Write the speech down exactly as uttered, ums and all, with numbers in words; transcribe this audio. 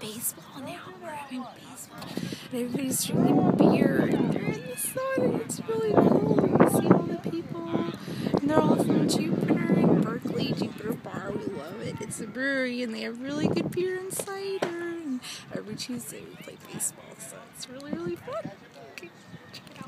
baseball now. We're having baseball. And everybody's drinking beer and they're in the sun and it's really cool. You see all the people. And they're all from Jupiter and Berkeley, Jupiter Bar. We love it. It's a brewery and they have really good beer and cider. And every Tuesday we play baseball. So it's really, really fun. Okay, check it out.